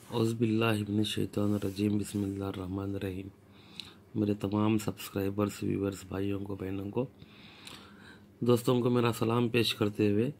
औज़ुबिल्लाहिमिनश्शैतानिर्रजीम बिस्मिल्लाहिर्रहमानिर्रहीम। मेरे तमाम सब्सक्राइबर्स, व्यूवर्स, भाइयों को, बहनों को, दोस्तों को मेरा सलाम पेश करते हुए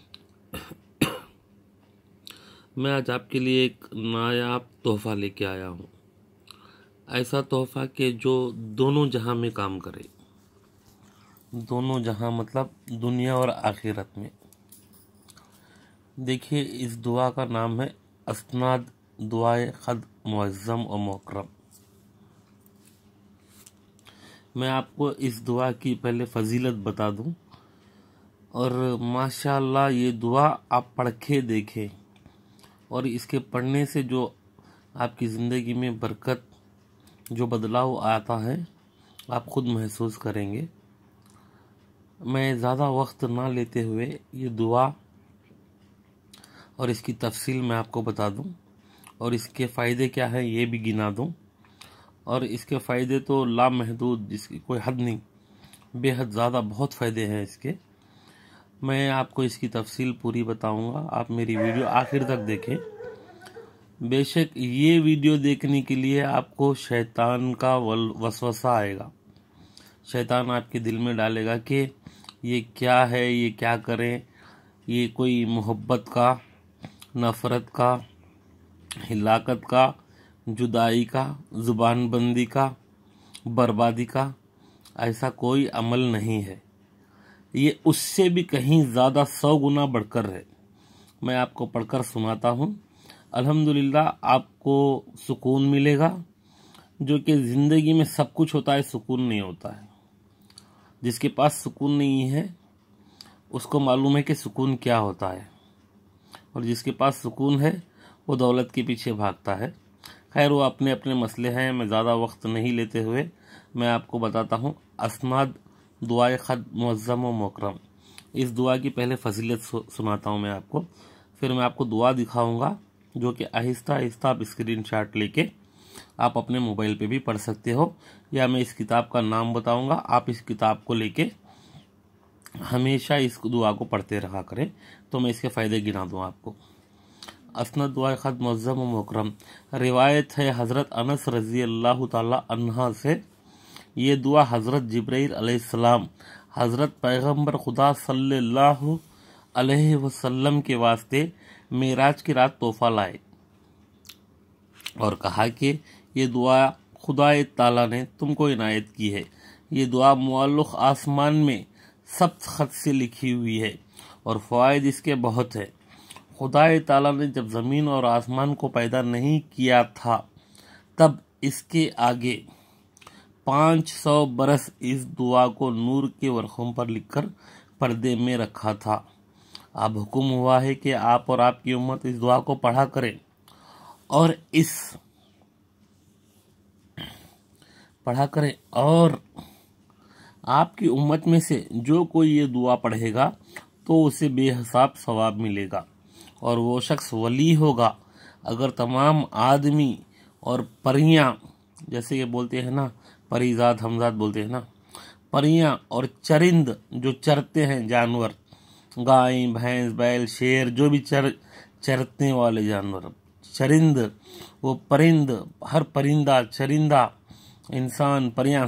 मैं आज आपके लिए एक नायाब तोहफ़ा लेके आया हूँ। ऐसा तोहफ़ा कि जो दोनों जहां में काम करे, दोनों जहां मतलब दुनिया और आखिरत में। देखिए, इस दुआ का नाम है अस्नाद दुआए खद मुअज़्ज़म और मुकर्रम। मैं आपको इस दुआ की पहले फजीलत बता दूं, और माशाअल्लाह ये दुआ आप पढ़ के देखें और इसके पढ़ने से जो आपकी ज़िंदगी में बरकत, जो बदलाव आता है, आप खुद महसूस करेंगे। मैं ज़्यादा वक्त ना लेते हुए ये दुआ और इसकी तफसील मैं आपको बता दूं, और इसके फ़ायदे क्या हैं ये भी गिना दूं। और इसके फ़ायदे तो लामहदूद, जिसकी कोई हद नहीं, बेहद ज़्यादा बहुत फ़ायदे हैं इसके। मैं आपको इसकी तफसील पूरी बताऊंगा, आप मेरी वीडियो आखिर तक देखें। बेशक ये वीडियो देखने के लिए आपको शैतान का वसवसा आएगा। शैतान आपके दिल में डालेगा कि ये क्या है, ये क्या करें, ये कोई मोहब्बत का, नफ़रत का, हिलाकत का, जुदाई का, ज़ुबानबंदी का, बर्बादी का ऐसा कोई अमल नहीं है। ये उससे भी कहीं ज़्यादा 100 गुना बढ़कर है। मैं आपको पढ़कर सुनाता हूँ। अल्हम्दुलिल्लाह आपको सुकून मिलेगा, जो कि ज़िंदगी में सब कुछ होता है, सुकून नहीं होता है। जिसके पास सुकून नहीं है उसको मालूम है कि सुकून क्या होता है, और जिसके पास सुकून है वो दौलत के पीछे भागता है। खैर, वो अपने अपने मसले हैं। मैं ज़्यादा वक्त नहीं लेते हुए मैं आपको बताता हूँ अस्नाद दुआए खद मुअज़्ज़म व मुकर्रम। इस दुआ की पहले फजीलत सुनाता हूँ मैं आपको, फिर मैं आपको दुआ दिखाऊंगा, जो कि आहिस्ता आहिस्ता आप स्क्रीनशॉट लेके आप अपने मोबाइल पे भी पढ़ सकते हो, या मैं इस किताब का नाम बताऊंगा, आप इस किताब को लेके हमेशा इस दुआ को पढ़ते रहा करें। तो मैं इसके फ़ायदे गिना दूँ आपको। अस्नाद दुआ खद मुअज़्ज़म व मुकर्रम। रिवायत है हज़रत अनस रज़ी अल्लाह ताला अन्हा से, ये दुआ हज़रत जिब्राईल अलैहिस्सलाम हज़रत पैगम्बर खुदा सल्लल्लाहु अलैहि वसल्लम के वास्ते मेराज की रात तोहफ़ा लाए और कहा कि ये दुआ खुदा ताला ने तुमको इनायत की है। ये दुआ मुअल्लक़ आसमान में सब्ज़ ख़त से लिखी हुई है और फ़वाइद इसके बहुत है। खुदा ताला ने जब ज़मीन और आसमान को पैदा नहीं किया था, तब इसके आगे 500 बरस इस दुआ को नूर के वर्क़ों पर लिखकर पर्दे में रखा था। अब हुक्म हुआ है कि आप और आपकी उम्मत इस दुआ को पढ़ा करें, और आपकी उम्मत में से जो कोई ये दुआ पढ़ेगा तो उसे बेहिसाब सवाब मिलेगा, और वो शख्स वली होगा। अगर तमाम आदमी और परियां, जैसे ये बोलते हैं ना, परिजात हमजात बोलते हैं ना, परियां और चरिंद जो चरते हैं जानवर, गाय, भैंस, बैल, शेर, जो भी चरने वाले जानवर, चरिंद, वो परिंद, हर परिंदा, चरिंदा, इंसान, परियां,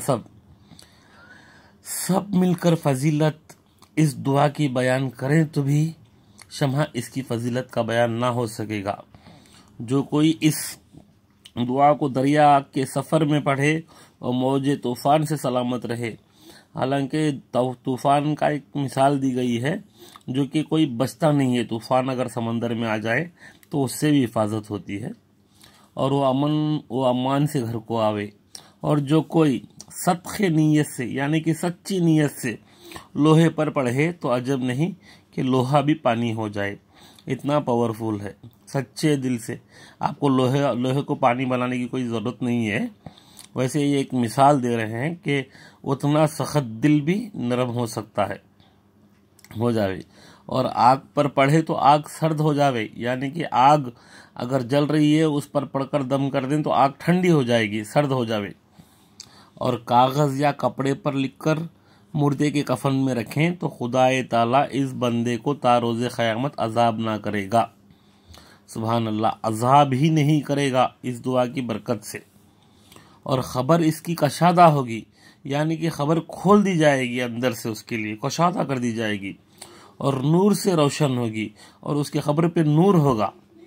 सब मिलकर फजीलत इस दुआ की बयान करें तो भी शम्हा इसकी फजीलत का बयान ना हो सकेगा। जो कोई इस दुआ को दरिया के सफ़र में पढ़े और मौजे तूफ़ान से सलामत रहे। हालांकि तूफ़ान का एक मिसाल दी गई है, जो कि कोई बचता नहीं है। तूफ़ान अगर समंदर में आ जाए तो उससे भी हिफाजत होती है, और वो अमान से घर को आवे। और जो कोई सत्खे नीयत से, यानी कि सच्ची नीयत से लोहे पर पढ़े तो अजब नहीं कि लोहा भी पानी हो जाए। इतना पावरफुल है। सच्चे दिल से आपको लोहे को पानी बनाने की कोई ज़रूरत नहीं है। वैसे ये एक मिसाल दे रहे हैं कि उतना सख्त दिल भी नरम हो सकता है, हो जावे। और आग पर पढ़े तो आग सर्द हो जावे, यानी कि आग अगर जल रही है उस पर पढ़कर दम कर दें तो आग ठंडी हो जाएगी, सर्द हो जावे। और कागज़ या कपड़े पर लिखकर मुर्दे के कफन में रखें तो खुदा ताला इस बंदे को तारोज़े क़यामत अजाब ना करेगा। सुभान अल्लाह, अज़ाब ही नहीं करेगा इस दुआ की बरकत से। और ख़बर इसकी कशादा होगी, यानी कि ख़बर खोल दी जाएगी अंदर से, उसके लिए कशादा कर दी जाएगी और नूर से रोशन होगी और उसके ख़बर पे नूर होगा।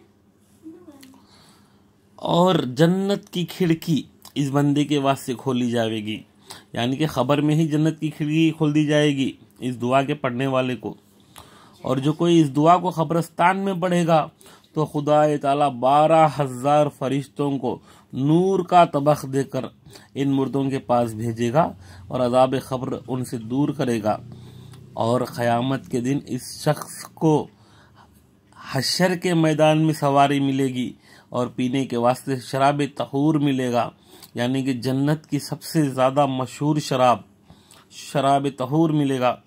और जन्नत की खिड़की इस बंदे के वास्ते खोली जाएगी, यानी कि ख़बर में ही जन्नत की खिड़की खोल दी जाएगी इस दुआ के पढ़ने वाले को। और जो कोई इस दुआ को क़ब्रिस्तान में पढ़ेगा तो खुदा ताला 12,000 फरिश्तों को नूर का तबख देकर इन मुर्दों के पास भेजेगा और अज़ाब क़ब्र उनसे दूर करेगा। और क़यामत के दिन इस शख्स को हशर के मैदान में सवारी मिलेगी और पीने के वास्ते शराब तहूर मिलेगा, यानी कि जन्नत की सबसे ज़्यादा मशहूर शराब तहूर मिलेगा।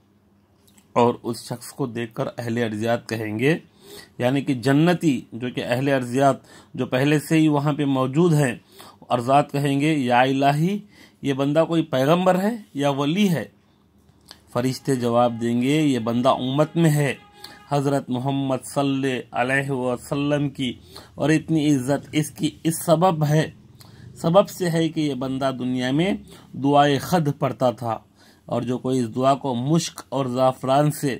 और उस शख्स को देखकर अहले अर्जियात कहेंगे, यानी कि जन्नती जो कि अहले अर्जियात जो पहले से ही वहाँ पे मौजूद हैं, अर्जात कहेंगे या इलाही, ये बंदा कोई पैगंबर है या वली है? फरिश्ते जवाब देंगे, ये बंदा उम्मत में है हज़रत मोहम्मद सल्लल्लाहु अलैहि वसल्लम की, और इतनी इज्जत इसकी इस सबब से है कि ये बंदा दुनिया में दुआए खद पढ़ता था। और जो कोई इस दुआ को मुश्क और ज़ाफ़रान से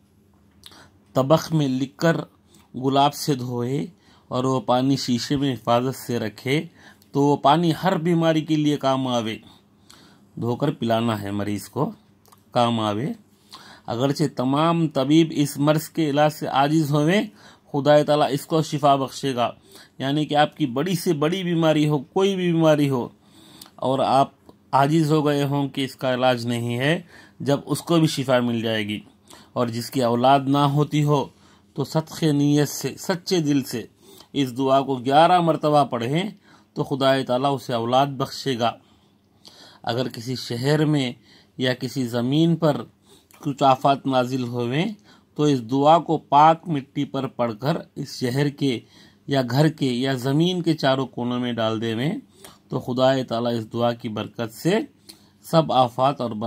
तबख में लिखकर गुलाब से धोए और वो पानी शीशे में हिफाजत से रखे तो वो पानी हर बीमारी के लिए काम आवे। धोकर पिलाना है मरीज़ को, काम आवे। अगरचे तमाम तबीब इस मर्ज़ के इलाज से आजिज़ होवे, खुदा ताला इसको शिफा बख्शेगा। यानी कि आपकी बड़ी से बड़ी बीमारी हो, कोई भी बीमारी हो, और आप आजिज़ हो गए हों कि इसका इलाज नहीं है, जब उसको भी शिफा मिल जाएगी। और जिसकी औलाद ना होती हो तो सच्चे नीयत से, सच्चे दिल से इस दुआ को 11 मरतबा पढ़ें तो खुदा ताला उसे औलाद बख्शेगा। अगर किसी शहर में या किसी ज़मीन पर कुछ आफत नाजिल होवें तो इस दुआ को पाक मिट्टी पर पढ़कर इस शहर के या घर के या ज़मीन के चारों कोनों में डाल देवें तो खुदा ताला इस दुआ की बरकत से सब आफत और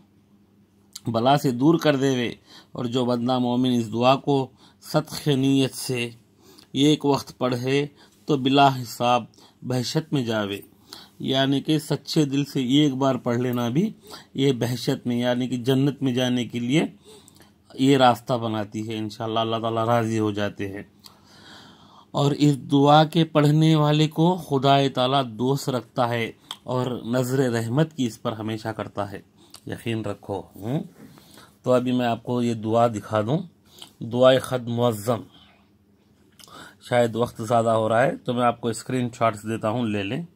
बला से दूर कर देवे। और जो बंदा मोमिन इस दुआ को सच्चे नीयत से एक वक्त पढ़े तो बिला हिसाब बहशत में जावे। यानी कि सच्चे दिल से एक बार पढ़ लेना भी ये बहशत में, यानी कि जन्नत में जाने के लिए ये रास्ता बनाती है। इंशाअल्लाह अल्लाह ताला राज़ी हो जाते हैं। और इस दुआ के पढ़ने वाले को खुदा ताला दोस्त रखता है और नज़र रहमत की इस पर हमेशा करता है, यकीन रखो। तो अभी मैं आपको ये दुआ दिखा दूँ, दुआए खद मुअज़्ज़म। शायद वक्त ज़्यादा हो रहा है तो मैं आपको स्क्रीन शॉट्स देता हूँ, ले लें।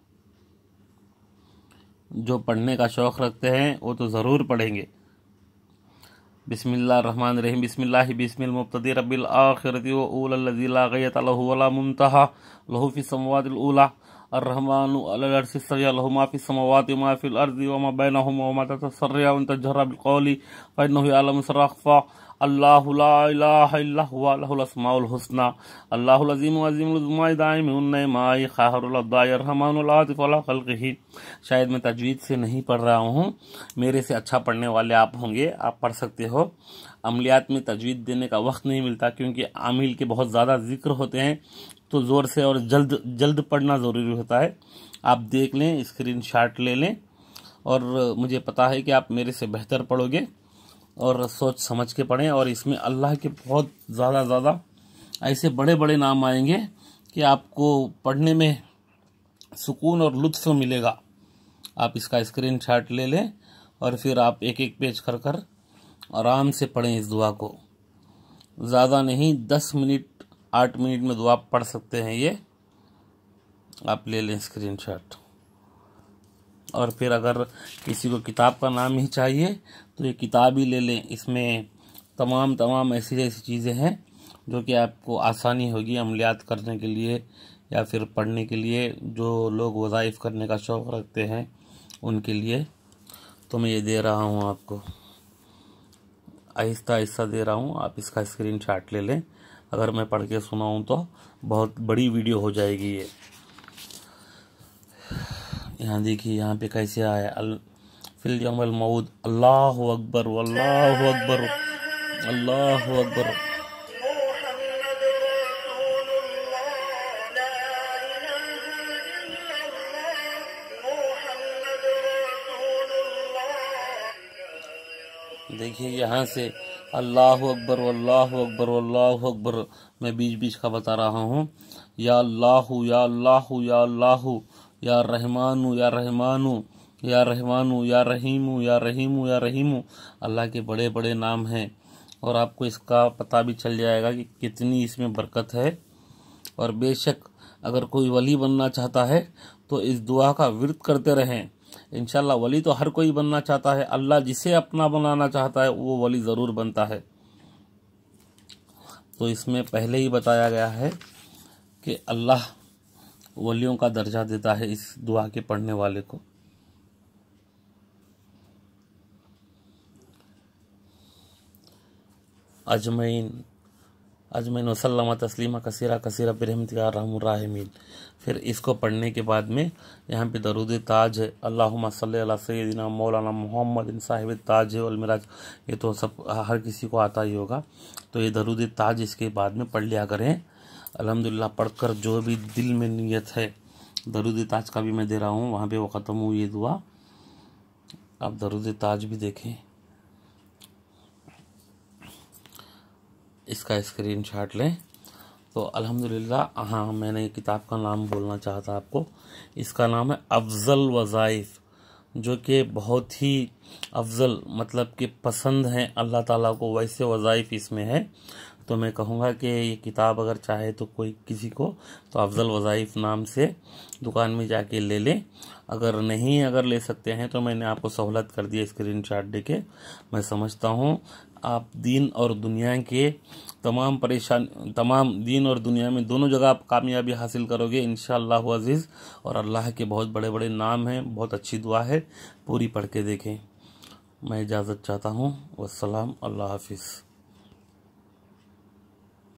जो पढ़ने का शौक़ रखते हैं वो तो ज़रूर पढ़ेंगे। बिस्मिल्लाहिर्रहमानिर्रहीम। बिस्मिल्लाहि बिस्मिल मुब्तदी रब्बिल आखिरति व ऊलल्लज़ी ला ग़ायत लहु वला मुंतहा लहु फ़िस समावातिल ऊला अर्रहमानु अलल अर्शि इस्तवा लहु मा फ़िस समावाति व मा फ़िल अर्ज़ि व मा बैनहुमा व मा तहत सर्रिया व तजहरा बिल क़ौलि फ़इन्नहु यअलमु सिर्रा व अख़फ़ा अल्लाहु ला इलाहा इल्ला हुवा लहुल अस्माउल हुस्ना अल्लाहुल अज़ीम अज़ीमुल ज़ुमा दाइमुन नइमाई क़ाहिरुल अद्दाइ अर्रहमानुल आतिफ़ु अला ख़ल्क़िही। शायद मैं तजवीद से नहीं पढ़ रहा हूँ, मेरे से अच्छा पढ़ने वाले आप होंगे, आप पढ़ सकते हो। अमलियात में तजवीद देने का वक्त नहीं मिलता क्योंकि आमिल के बहुत ज़्यादा ज़िक्र होते हैं, तो ज़ोर से और जल्द पढ़ना ज़रूरी होता है। आप देख लें, स्क्रीनशॉट ले लें, और मुझे पता है कि आप मेरे से बेहतर पढ़ोगे और सोच समझ के पढ़ें। और इसमें अल्लाह के बहुत ज़्यादा ऐसे बड़े बड़े नाम आएंगे कि आपको पढ़ने में सुकून और लुत्फ़ मिलेगा। आप इसका स्क्रीनशॉट ले लें और फिर आप एक एक पेज कर आराम से पढ़ें इस दुआ को। ज़्यादा नहीं, 10 मिनट 8 मिनट में दुआ पढ़ सकते हैं। ये आप ले लें स्क्रीनशॉट। और फिर अगर किसी को किताब का नाम ही चाहिए तो ये किताब ही ले लें। इसमें तमाम ऐसी चीज़ें हैं जो कि आपको आसानी होगी अमलियात करने के लिए या फिर पढ़ने के लिए। जो लोग वज़ाइफ करने का शौक़ रखते हैं उनके लिए तो मैं ये दे रहा हूँ आपको, आहिस्ता दे रहा हूँ। आप इसका स्क्रीनशॉट ले लें। अगर मैं पढ़ के सुनाऊँ तो बहुत बड़ी वीडियो हो जाएगी ये। यहाँ देखिए, यहाँ पे कैसे आया, फिल यौमिल मऊद अल्लाहु अकबर वल्लाहु अकबर अल्लाहु अकबर। देखिए यहाँ से अल्लाह अकबर अल्लाह अकबर अल्लाह अकबर मैं बीच बीच का बता रहा हूँ। या अल्लाह या अल्लाह या अल्लाह या रहमानु या रहमानु या रहमानु या रहीमु या रहीमु या रहीमु। अल्लाह के बड़े बड़े नाम हैं और आपको इसका पता भी चल जाएगा कि कितनी इसमें बरकत है। और बेशक अगर कोई वली बनना चाहता है तो इस दुआ का विर्द करते रहें। इंशाल्लाह वली तो हर कोई बनना चाहता है, अल्लाह जिसे अपना बनाना चाहता है वो वली ज़रूर बनता है। तो इसमें पहले ही बताया गया है कि अल्लाह वलियों का दर्जा देता है इस दुआ के पढ़ने वाले को। अजमैन अजमैन वसल्लम तस्लीमा कसीरा कसीरा बिरहमतिका रहमुर राहिमीन। फिर इसको पढ़ने के बाद में यहाँ पे दरूद ताज है, अल्लाहुम्मा सल्ली अला सय्यदिना मौलाना मोहम्मद साहिब ताज वल मिराज। ये तो सब हर किसी को आता ही होगा, तो ये दरूद ताज इसके बाद में पढ़ लिया करें। अल्हम्दुलिल्लाह पढ़कर जो भी दिल में नीयत है, दरूद ताज का भी मैं दे रहा हूँ, वहाँ पे वो ख़त्म हुई ये दुआ। आप दरूद ताज भी देखें, इसका स्क्रीनशॉट लें। तो अल्हम्दुलिल्लाह हाँ, मैंने किताब का नाम बोलना चाहता आपको। इसका नाम है अफजल वज़ाइफ, जो कि बहुत ही अफजल मतलब कि पसंद हैं अल्लाह ताला को, वैसे वज़ाइफ इसमें है। तो मैं कहूँगा कि ये किताब अगर चाहे तो कोई किसी को तो अफजल वज़ाइफ नाम से दुकान में जाके ले लें। अगर ले सकते हैं तो मैंने आपको सहूलत कर दी स्क्रीनशॉट देके। मैं समझता हूँ आप दीन और दुनिया के तमाम दीन और दुनिया में दोनों जगह आप कामयाबी हासिल करोगे इंशाअल्लाह अज़ीज़। और अल्लाह के बहुत बड़े बड़े नाम हैं, बहुत अच्छी दुआ है, पूरी पढ़ के देखें। मैं इजाज़त चाहता हूँ। वस्सलाम, अल्लाह हाफिज़।